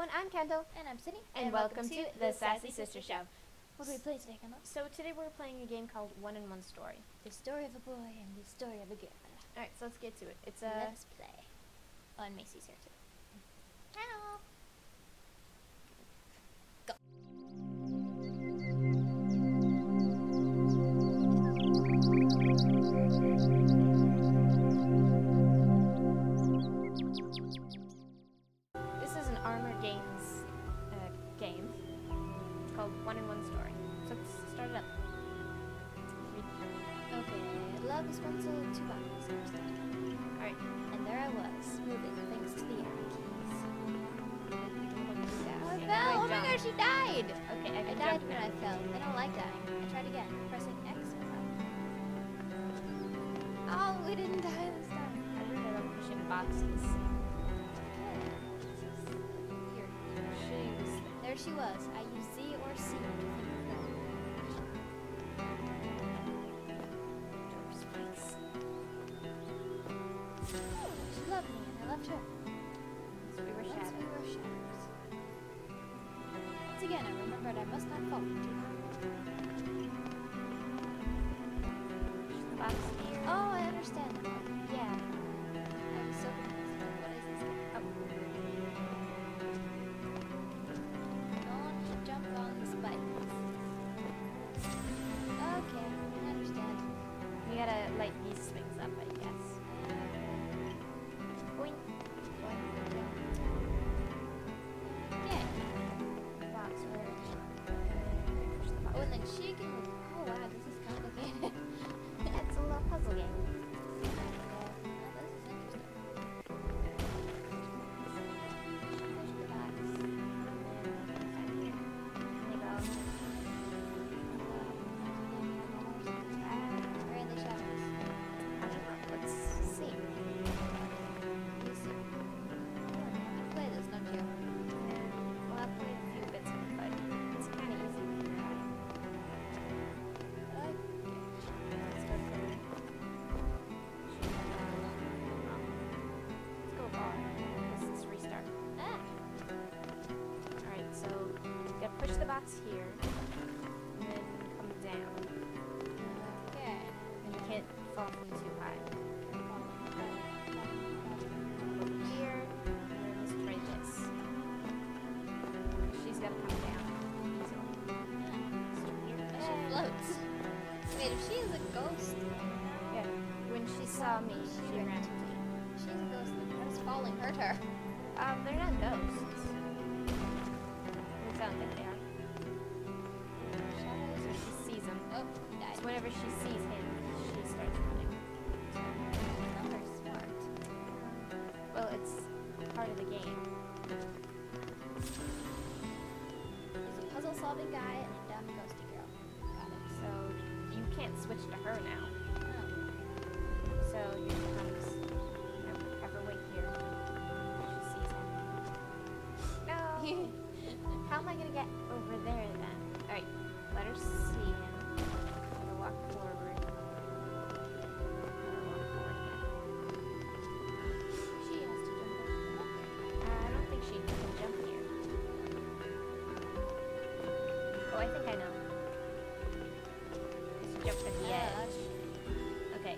everyone, I'm Kendall. And I'm Sydney. And welcome to the Sassy Sister Show. What do we play today, Kendall? So today we're playing a game called One in One Story. The story of a boy and the story of a girl. Alright, so let's get to it. It's Let's play. Oh, and Macy's here too. Hello. Go. This is an Armor Games game. It's called One in One Story. So let's start it up. Okay, love is one soul, two bodies. Alright. And there I was, moving thanks to the arrow keys. I Okay, fell! Oh my jump. gosh, she died! Okay, I I can died jump when now. I fell. I don't like that. I tried again, pressing X. Oh, we didn't die this time. I really love pushing boxes. Here, there she was. I used Z or C to think of that. Doors, please. She loved me and I loved her. So we were Once shadows. we were shadows. Once again, I remembered I must not fall too hard. Push the box here. Oh, I understand now. Yeah. I'm so confused. What is this game? Oh. Don't jump on the spikes. Okay, I understand. We gotta light these things up, I guess. Boing. Boing. Okay. Box where? Push the box. Oh, and then she can. Oh wow, this is complicated. Yeah, it's a little puzzle game. This is interesting. Push the box. Where are the shadows? Let's see. You see. You play this, don't you? Well, I've played a few bits of it, but it's kind of easy. Let's go for it. Let's go bar. Let's restart. Ah! Alright, so you gotta push the box here, and then come down. Okay. And you can't fall from too high. Over here, and then let's try this. She's gotta come down. She floats. Wait, if she is a ghost, Yeah. When she saw me, she ran to me. she's a ghost, then how does falling hurt her? They're not ghosts. It sounds like they are. Shadows So she sees him. Oh, he died. So whenever she sees him, she starts running. Not very smart. Well, it's part of the game. He's a puzzle-solving guy and a dumb ghosty girl. Got it. So you can't switch to her now. Oh. So here she comes. Have her wait here. She sees him. No! How am I gonna get over there then? Alright, let her see him. I'm gonna walk forward. She has to jump over. I don't think she can jump here. Oh, I think I know. Just jump at the edge. Okay.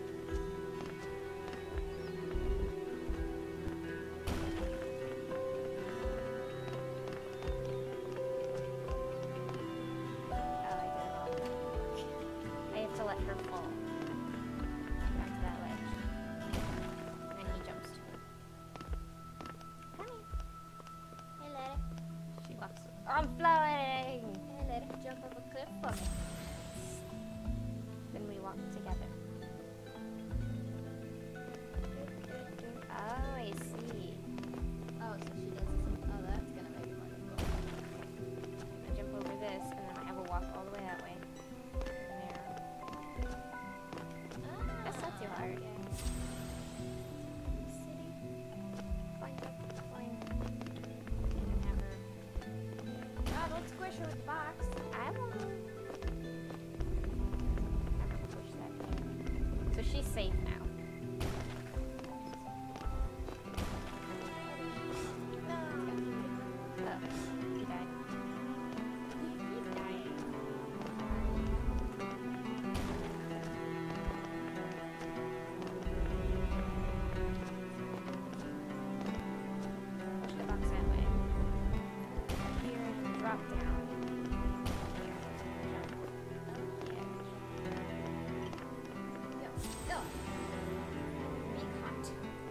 Oh, I did it all. I have to let her fall. Back to that ledge. And then he jumps to it. Coming. Hey, lady. She walks. I'm floating! Hey, lady. Jump off a cliff for me. Then we walk together. Oh, I see. Oh, so she does this. Oh, that's gonna make it more difficult. I jump over this, and then I have a walk all the way that way. There. That's not too hard. Okay. City. Climb, climb. And have her. Ah, don't squish her with the box. I won't. Have her push that here. So she's safe now. drop down. Go. Be caught.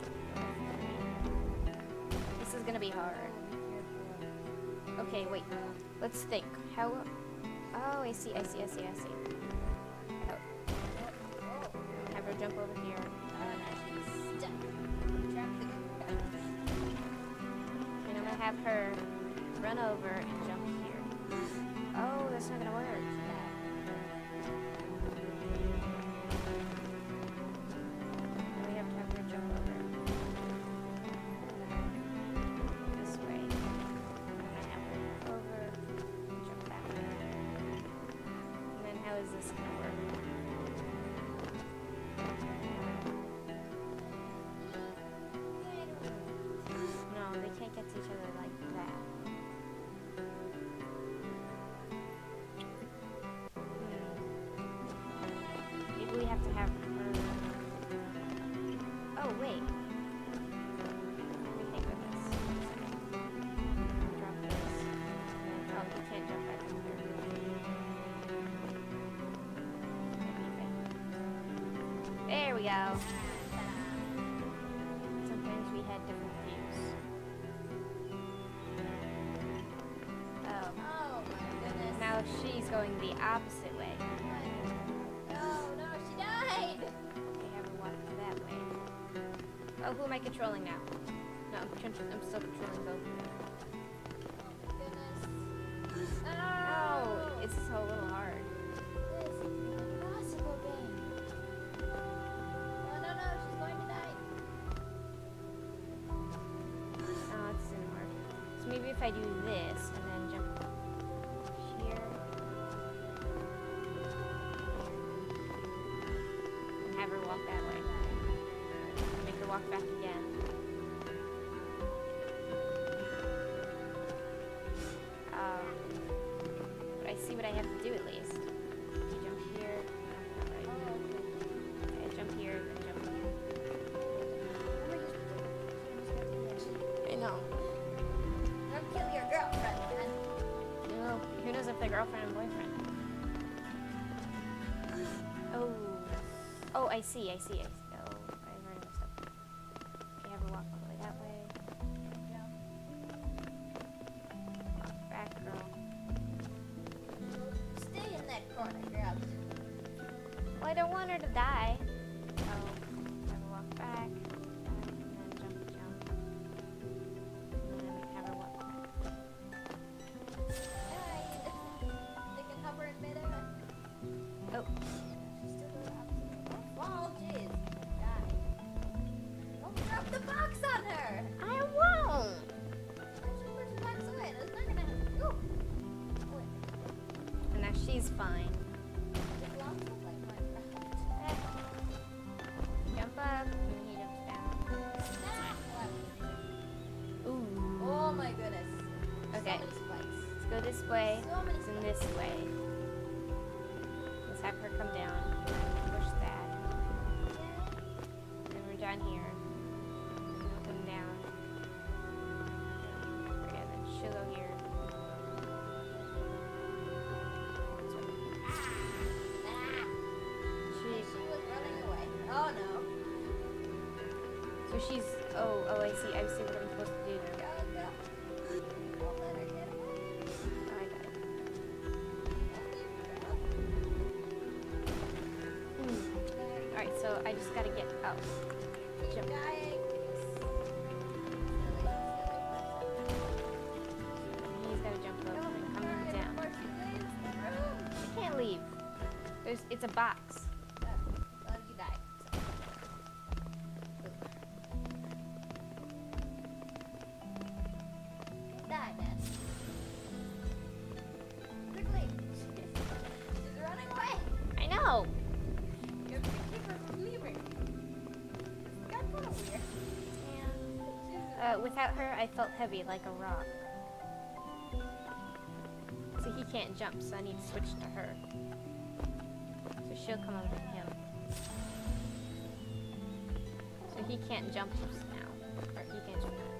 This is gonna be hard. Okay, wait. Let's think. How? Oh, I see. Oh. Have her jump over here. And I'm gonna have her run over and jump here. Oh, that's not gonna work. Then we have to have her jump over. This way. I'm gonna have her over, jump that way. And then how is this gonna work? No, they can't get to each other like that. Maybe we have to have her... Oh, wait. Let me think of this. Drop this. Oh, you can't jump back up there. There we go. Sometimes we had different views. Oh. Oh my goodness. Now she's going the opposite way. No, she died. Okay, have her walk that way. Oh, who am I controlling now? No, I'm still controlling both of them. Oh my goodness. Oh, it's so little hard. This is an impossible game. No, she's going to die. Oh, it didn't work. So maybe if I do this and then jump here. And have her walk that way. Make her walk back again. But I see what I have to do at least. You jump here. Not right. Okay, jump here, then jump here. I know. Don't kill your girlfriend, man. You know, who knows if they're girlfriend and boyfriend? Oh. Oh, I see. Oh, I already messed up. Okay, have her walk all the way that way. Walk back, girl. Stay in that corner, girl. Well, I don't want her to die. So, have her walk back. And then jump. And then have her walk back. They can hover in midair. Oh. She's still going opposite. Don't fall, jeez. Die. Don't drop the box on her. I won't. She pushed the box away. That's not gonna happen. Go. And now she's fine. It blocks up like Minecraft. Jump up. And he jumps down. Ooh. Oh my goodness. Okay. So many spikes. Let's go this way. So many And spikes. this way. Let's have her come down. Push that. And we're down here. Come down. Okay, then she'll go here. This way. She was running away. Oh no. So she's. Oh, I see. I see what I'm supposed to do now. Go. Don't let her get away. Oh, I got it. Alright, so I just gotta get up. Jump. Dying. He's gotta jump up and come down. I can't leave. It's a box. Well, you died. Die, man. Quickly. She's running away. I know. You have to keep her from leaving. This got kind of weird. Without her, I felt heavy like a rock. So he can't jump, so I need to switch to her. So she'll come over to him. So he can't jump now. Or he can't jump now.